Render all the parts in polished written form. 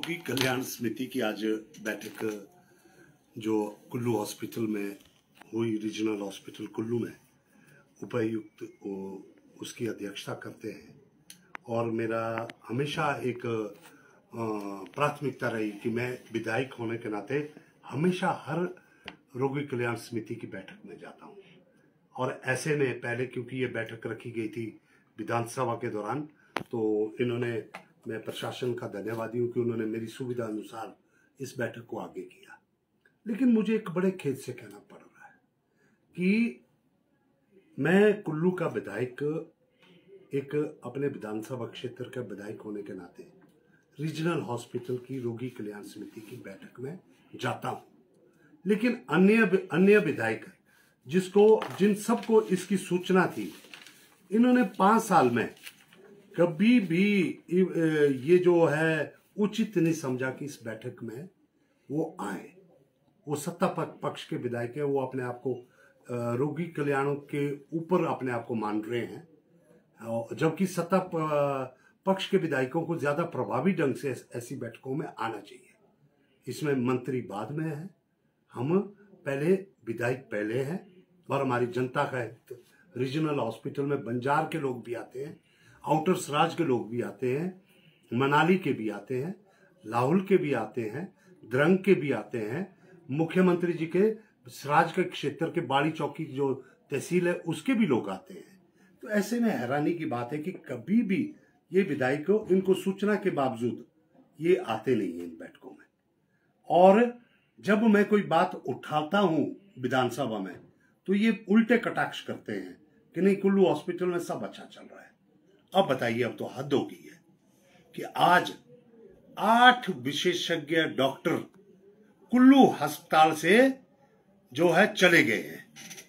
रोगी कल्याण समिति की आज बैठक जो कुल्लू हॉस्पिटल में हुई, रीजनल हॉस्पिटल कुल्लू में, उपायुक्त उसकी अध्यक्षता करते हैं। और मेरा हमेशा एक प्राथमिकता रही कि मैं विधायक होने के नाते हमेशा हर रोगी कल्याण समिति की बैठक में जाता हूं। और ऐसे में पहले क्योंकि ये बैठक रखी गई थी विधानसभा के दौरान, तो मैं प्रशासन का धन्यवादी हूं कि उन्होंने मेरी सुविधा अनुसार इस बैठक को आगे किया। लेकिन मुझे एक बड़े खेद से कहना पड़ रहा है कि मैं कुल्लू का विधायक, एक अपने विधानसभा क्षेत्र का विधायक होने के नाते रीजनल हॉस्पिटल की रोगी कल्याण समिति की बैठक में जाता हूं। लेकिन अन्य विधायक जिन सबको इसकी सूचना थी, इन्होंने 5 साल में कभी भी ये जो है उचित नहीं समझा कि इस बैठक में वो आए। वो सत्ता पक्ष के विधायक है, वो अपने आप को रोगी कल्याण के ऊपर अपने आप को मान रहे हैं, जबकि सत्ता पक्ष के विधायकों को ज्यादा प्रभावी ढंग से ऐसी बैठकों में आना चाहिए। इसमें मंत्री बाद में है, हम पहले विधायक पहले हैं। और हमारी जनता का रीजनल हॉस्पिटल में बंजार के लोग भी आते हैं, आउटर सराज के लोग भी आते हैं, मनाली के भी आते हैं, लाहौल के भी आते हैं, द्रंग के भी आते हैं, मुख्यमंत्री जी के सराज के क्षेत्र के बाड़ी चौकी जो तहसील है उसके भी लोग आते हैं। तो ऐसे में हैरानी की बात है कि कभी भी ये विधायक इनको सूचना के बावजूद ये आते नहीं है इन बैठकों में। और जब मैं कोई बात उठाता हूं विधानसभा में तो ये उल्टे कटाक्ष करते हैं कि नहीं, कुल्लू हॉस्पिटल में सब अच्छा चल रहा है। अब बताइए, अब तो हद हो गई है कि आज 8 विशेषज्ञ डॉक्टर कुल्लू अस्पताल से जो है चले गए हैं।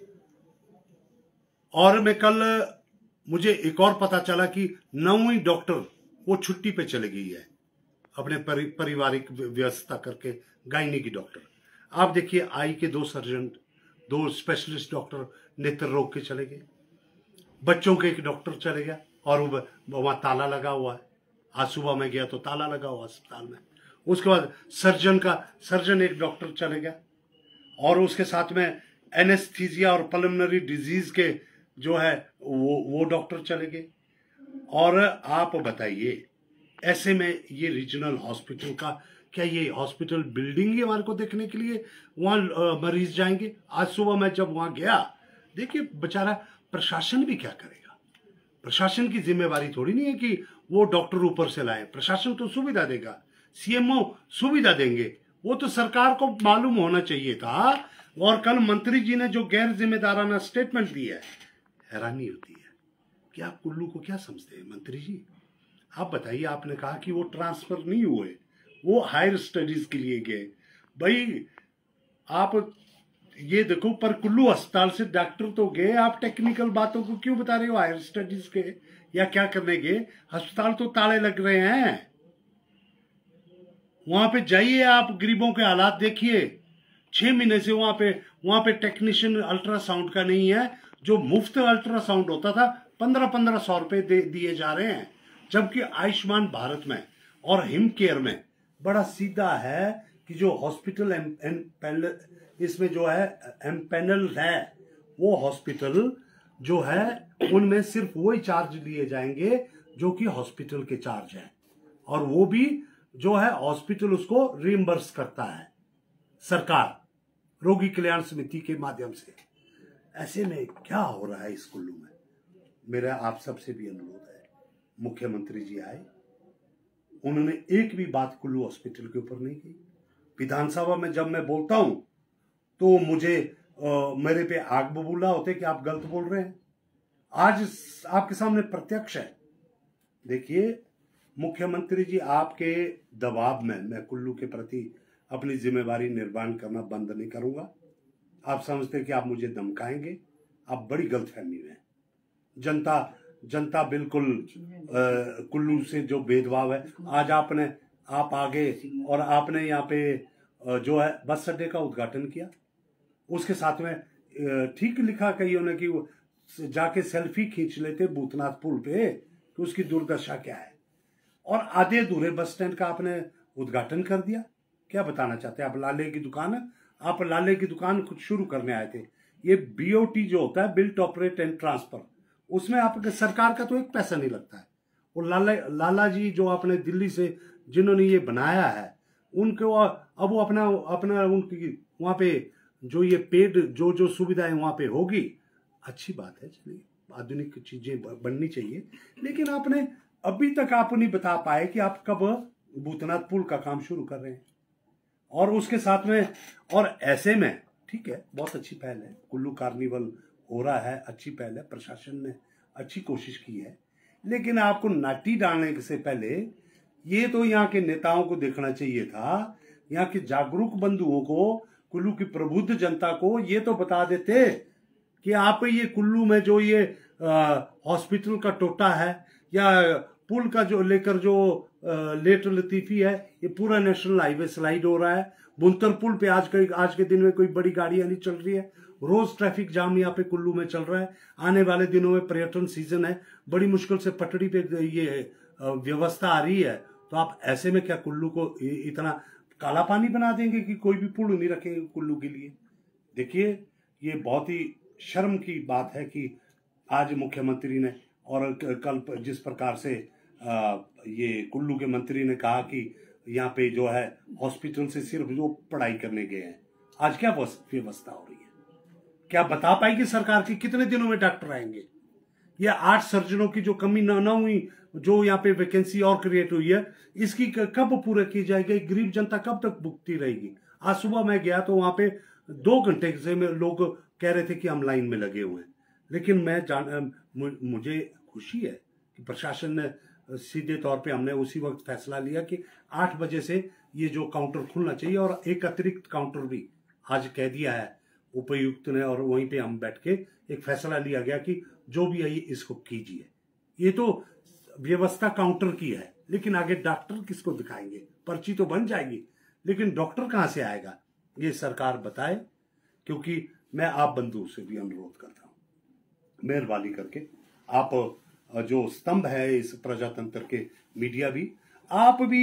और मुझे एक और पता चला कि 9वीं डॉक्टर वो छुट्टी पे चले गई है अपने पारिवारिक व्यवस्था करके, गायनी की डॉक्टर। आप देखिए, आई के 2 सर्जन, 2 स्पेशलिस्ट डॉक्टर नेत्र रोग के चले गए, बच्चों के एक डॉक्टर चले गया और वहां ताला लगा हुआ है। आज सुबह में गया तो ताला लगा हुआ अस्पताल में। उसके बाद सर्जन एक डॉक्टर चले गया, और उसके साथ में एनेस्थीसिया और पल्मोनरी डिजीज के जो है वो डॉक्टर चले गए। और आप बताइए, ऐसे में ये रीजनल हॉस्पिटल का क्या ये हॉस्पिटल बिल्डिंग ही हमारे को देखने के लिए वहां मरीज जाएंगे? आज सुबह मैं जब वहां गया, देखिए बेचारा प्रशासन भी क्या करेगा। प्रशासन की जिम्मेवारी थोड़ी नहीं है कि वो डॉक्टर ऊपर से लाए। प्रशासन तो सुविधा देगा, सीएमओ सुविधा देंगे, वो तो सरकार को मालूम होना चाहिए था। और कल मंत्री जी ने जो गैर जिम्मेदाराना स्टेटमेंट दिया है, हैरानी होती है कि आप कुल्लू को क्या समझते हैं मंत्री जी। आप बताइए, आपने कहा कि वो ट्रांसफर नहीं हुए, वो हायर स्टडीज के लिए गए। भाई आप ये देखो, पर कुल्लू अस्पताल से डॉक्टर तो गए, आप टेक्निकल बातों को क्यों बता रहे हो हायर स्टडीज के या क्या करने गए? अस्पताल तो ताले लग रहे हैं। वहां पे जाइए, आप गरीबों के हालात देखिए। 6 महीने से वहां पे टेक्नीशियन अल्ट्रासाउंड का नहीं है। जो मुफ्त अल्ट्रासाउंड होता था 1500 रुपए दिए जा रहे हैं, जबकि आयुष्मान भारत में और हिम केयर में बड़ा सीधा है कि जो हॉस्पिटल इसमें जो है एम्पैनल है, वो हॉस्पिटल जो है उनमें सिर्फ वही चार्ज लिए जाएंगे जो कि हॉस्पिटल के चार्ज है, और वो भी जो है हॉस्पिटल उसको रिइंबर्स करता है सरकार रोगी कल्याण समिति के माध्यम से। ऐसे में क्या हो रहा है इस कुल्लू में? मेरा आप सबसे भी अनुरोध है, मुख्यमंत्री जी आए, उन्होंने एक भी बात कुल्लू हॉस्पिटल के ऊपर नहीं की। विधानसभा में जब मैं बोलता हूं तो मुझे मेरे पे आग बबूला होते कि आप गलत बोल रहे हैं। आज आपके सामने प्रत्यक्ष है। देखिए मुख्यमंत्री जी, आपके दबाव में मैं कुल्लू के प्रति अपनी जिम्मेवारी निर्वहन करना बंद नहीं करूंगा। आप समझते हैं कि आप मुझे धमकाएंगे, आप बड़ी गलतफहमी में हैं। जनता बिल्कुल कुल्लू से जो भेदभाव है, आज आप आगे और आपने यहाँ पे जो है बस अड्डे का उद्घाटन किया। उसके साथ में ठीक लिखा कईयों ने कि वो जाके सेल्फी खींच लेते भूतनाथ पुल पे, कि उसकी दुर्दशा क्या है। और आधे अधूरे बस स्टैंड का आपने उद्घाटन कर दिया। क्या बताना चाहते हैं आप? लाले की दुकान है, आप लाले की दुकान कुछ शुरू करने आए थे। ये BOT जो होता है, बिल्ट ऑपरेट एंड ट्रांसफर, उसमें आप सरकार का तो एक पैसा नहीं लगता है। और लाला जी जो आपने दिल्ली से जिन्होंने ये बनाया है, उनको अब वो अपना अपना उनकी वहां पे जो ये पेड जो जो सुविधाएं वहां पे होगी, अच्छी बात है, चलिए आधुनिक चीजें बननी चाहिए। लेकिन आपने अभी तक आप नहीं बता पाए कि आप कब भूतनाथ पुल का काम शुरू कर रहे हैं। और उसके साथ में, और ऐसे में ठीक है, बहुत अच्छी पहल है, कुल्लू कार्निवल हो रहा है, अच्छी पहल है, प्रशासन ने अच्छी कोशिश की है। लेकिन आपको नाटी डालने से पहले ये तो यहाँ के नेताओं को देखना चाहिए था, यहाँ के जागरूक बंधुओं को, कुल्लू की प्रबुद्ध जनता को ये तो बता देते कि आप ये कुल्लू में जो ये हॉस्पिटल का टोटा है या पुल का जो लेकर जो लेट लतीफी है, ये पूरा नेशनल हाईवे स्लाइड हो रहा है। बुनतर पुल पे आज के दिन में कोई बड़ी गाड़ियां नहीं चल रही है, रोज ट्रैफिक जाम यहाँ पे कुल्लू में चल रहा है। आने वाले दिनों में पर्यटन सीजन है, बड़ी मुश्किल से पटड़ी पे ये व्यवस्था आ रही है। तो आप ऐसे में क्या कुल्लू को इतना काला पानी बना देंगे कि कोई भी पुल नहीं रखेंगे कुल्लू के लिए? देखिए, ये बहुत ही शर्म की बात है कि आज मुख्यमंत्री ने और कल जिस प्रकार से ये कुल्लू के मंत्री ने कहा कि यहाँ पे जो है हॉस्पिटल से सिर्फ जो पढ़ाई करने गए हैं, आज क्या व्यवस्था हो रही है? क्या बता पाएगी सरकार की कितने दिनों में डॉक्टर आएंगे? या 8 सर्जनों की जो कमी ना हुई, जो यहाँ पे वैकेंसी और क्रिएट हुई है, इसकी कब पूरा की जाएगी? गरीब जनता कब तक भुगती रहेगी? आज सुबह मैं गया तो वहां पे 2 घंटे से लोग कह रहे थे कि हम लाइन में लगे हुए हैं। लेकिन मुझे खुशी है कि प्रशासन ने सीधे तौर पे, हमने उसी वक्त फैसला लिया कि 8 बजे से ये जो काउंटर खुलना चाहिए, और एक अतिरिक्त काउंटर भी आज कह दिया है उपायुक्त ने, और वहीं पे हम बैठ के एक फैसला लिया गया कि जो भी है इसको कीजिए। ये तो व्यवस्था काउंटर की है, लेकिन आगे डॉक्टर किसको दिखाएंगे? पर्ची तो बन जाएगी, लेकिन डॉक्टर कहां से आएगा? ये सरकार बताए। क्योंकि मैं आप बंधु से भी अनुरोध करता हूं, मेहरबानी करके आप जो स्तंभ है इस प्रजातंत्र के, मीडिया भी, आप भी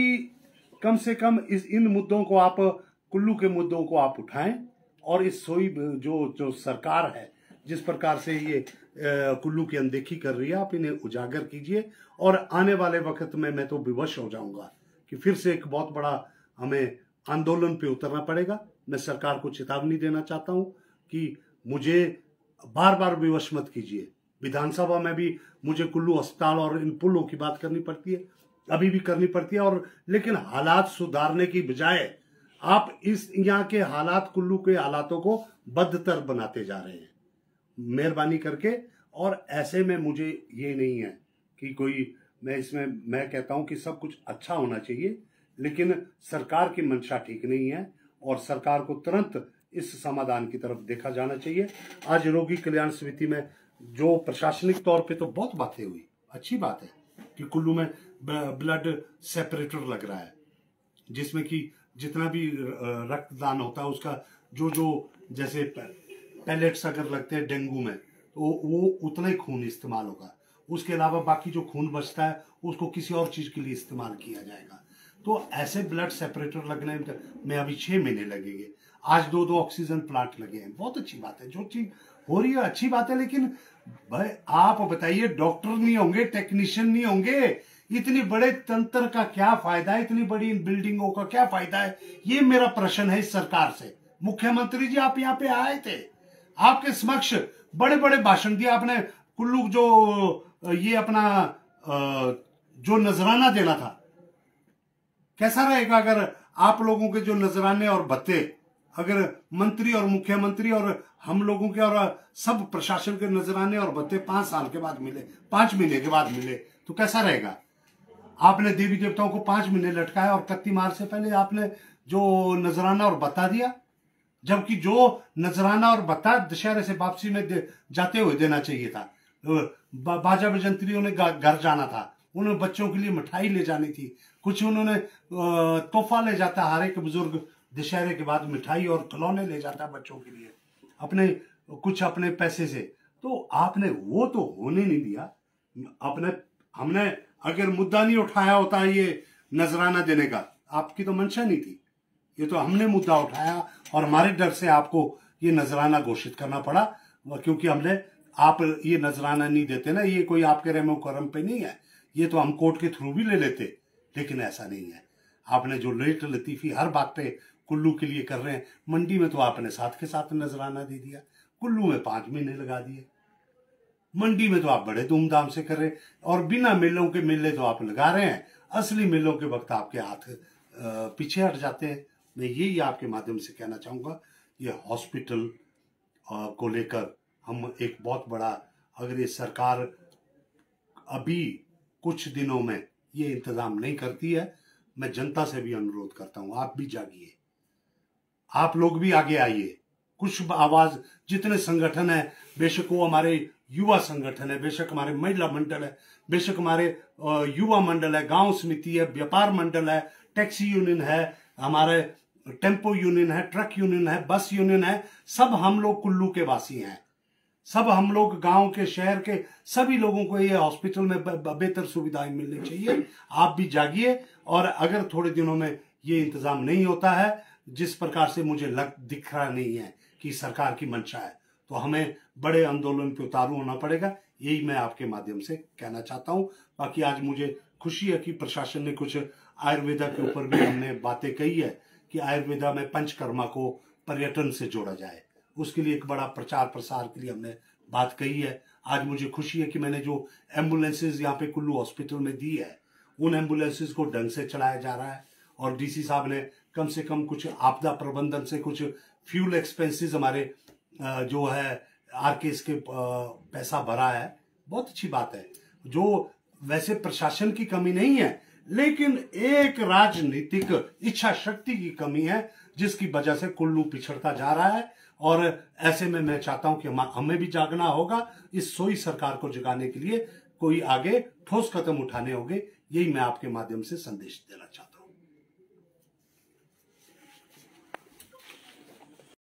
कम से कम इन मुद्दों को, आप कुल्लू के मुद्दों को आप उठाएं, और इस सोई जो सरकार है जिस प्रकार से ये कुल्लू की अनदेखी कर रही है, आप इन्हें उजागर कीजिए। और आने वाले वक्त में मैं तो विवश हो जाऊंगा कि फिर से एक बहुत बड़ा हमें आंदोलन पे उतरना पड़ेगा। मैं सरकार को चेतावनी देना चाहता हूं कि मुझे बार बार विवश मत कीजिए। विधानसभा में भी मुझे कुल्लू अस्पताल और इन पुलों की बात करनी पड़ती है, अभी भी करनी पड़ती है, और लेकिन हालात सुधारने की बजाय आप इस यहाँ के हालात, कुल्लू के हालातों को बदतर बनाते जा रहे हैं, मेहरबानी करके। और ऐसे में मुझे ये नहीं है कि कोई, मैं कहता हूं कि सब कुछ अच्छा होना चाहिए, लेकिन सरकार की मंशा ठीक नहीं है, और सरकार को तुरंत इस समाधान की तरफ देखा जाना चाहिए। आज रोगी कल्याण समिति में जो प्रशासनिक तौर पे तो बहुत बातें हुई, अच्छी बात है कि कुल्लू में ब्लड सेपरेटर लग रहा है, जिसमें कि जितना भी रक्तदान होता है उसका जो जैसे पैलेट्स अगर लगते हैं डेंगू में, तो वो उतना ही खून इस्तेमाल होगा। उसके अलावा बाकी जो खून बचता है उसको किसी और चीज के लिए इस्तेमाल किया जाएगा। तो ऐसे ब्लड सेपरेटर लगने में अभी 6 महीने लगेंगे। आज 2 ऑक्सीजन प्लांट लगे हैं, बहुत अच्छी बात है, जो चीज हो रही है अच्छी बात है। लेकिन भाई आप बताइए, डॉक्टर नहीं होंगे, टेक्नीशियन नहीं होंगे, इतनी बड़े तंत्र का क्या फायदा है? इतनी बड़ी इन बिल्डिंगों का क्या फायदा है? ये मेरा प्रश्न है इस सरकार से। मुख्यमंत्री जी आप यहाँ पे आए थे, आपके समक्ष बड़े बड़े भाषण दिया आपने। कुल्लू जो ये अपना जो नजराना देना था, कैसा रहेगा अगर आप लोगों के जो नजराने और भत्ते अगर मंत्री और मुख्यमंत्री और हम लोगों के और सब प्रशासन के नजराने और भत्ते 5 साल के बाद मिले, 5 महीने के बाद मिले, तो कैसा रहेगा? आपने देवी देवताओं को 5 महीने लटकाया, और कत्ती मार से पहले आपने जो नजराना और भत्ता दिया, जबकि जो नजराना और भत्ता दशहरे से वापसी में जाते हुए देना चाहिए था। बाजा बजंत्रियों ने घर जाना था, उन्होंने बच्चों के लिए मिठाई ले जानी थी, कुछ उन्होंने तोहफा ले जाता, हर एक बुजुर्ग दशहरे के बाद मिठाई और खिलौने ले जाता बच्चों के लिए अपने पैसे से। तो आपने वो तो होने नहीं दिया। हमने अगर मुद्दा नहीं उठाया होता ये नजराना देने का, आपकी तो मंशा नहीं थी, ये तो हमने मुद्दा उठाया और हमारे डर से आपको ये नजराना घोषित करना पड़ा, क्योंकि हमने, आप ये नजराना नहीं देते ना, ये कोई आपके रहमो करम पे नहीं है, ये तो हम कोर्ट के थ्रू भी ले लेते, लेकिन ऐसा नहीं है। आपने जो लेट लतीफी हर बात पे कुल्लू के लिए कर रहे हैं, मंडी में तो आपने साथ के साथ नजराना दे दिया, कुल्लू में 5 महीने लगा दिए, मंडी में तो आप बड़े धूमधाम से कर रहे हैं, और बिना मेलों के मेले तो आप लगा रहे हैं, असली मेलों के वक्त आपके हाथ पीछे हट जाते हैं। मैं यही आपके माध्यम से कहना चाहूंगा, ये हॉस्पिटल को लेकर हम एक बहुत बड़ा, अगर ये सरकार अभी कुछ दिनों में ये इंतजाम नहीं करती है, मैं जनता से भी अनुरोध करता हूं, आप भी जागिए, आप लोग भी आगे आइए, कुछ आवाज, जितने संगठन है, बेशक वो हमारे युवा संगठन है, बेशक हमारे महिला मंडल है, बेशक हमारे युवा मंडल है, गांव समिति है, व्यापार मंडल है, टैक्सी यूनियन है, हमारे टेम्पो यूनियन है, ट्रक यूनियन है, बस यूनियन है, सब हम लोग कुल्लू के वासी हैं, सब हम लोग गांव के, शहर के सभी लोगों को ये हॉस्पिटल में बेहतर सुविधाएं मिलनी चाहिए। आप भी जागिए, और अगर थोड़े दिनों में ये इंतजाम नहीं होता है, जिस प्रकार से मुझे दिख रहा नहीं है कि सरकार की मंशा है, तो हमें बड़े आंदोलन पे उतारू होना पड़ेगा। यही मैं आपके माध्यम से कहना चाहता हूं। बाकी आज मुझे खुशी है कि प्रशासन ने कुछ आयुर्वेदा के ऊपर भी हमने बातें कही है कि आयुर्वेदा में पंचकर्मा को पर्यटन से जोड़ा जाए, उसके लिए एक बड़ा प्रचार प्रसार के लिए हमने बात कही है। आज मुझे खुशी है कि मैंने जो एम्बुलेंसेज यहाँ पे कुल्लू हॉस्पिटल में दी है, उन एम्बुलेंसेज को ढंग से चलाया जा रहा है, और डीसी साहब ने कम से कम कुछ आपदा प्रबंधन से कुछ फ्यूल एक्सपेंसेस हमारे जो है आरकेएस के पैसा भरा है, बहुत अच्छी बात है। जो वैसे प्रशासन की कमी नहीं है, लेकिन एक राजनीतिक इच्छा शक्ति की कमी है, जिसकी वजह से कुल्लू पिछड़ता जा रहा है। और ऐसे में मैं चाहता हूं कि हमें भी जागना होगा, इस सोई सरकार को जगाने के लिए कोई आगे ठोस कदम उठाने होंगे। यही मैं आपके माध्यम से संदेश देना चाहता हूं।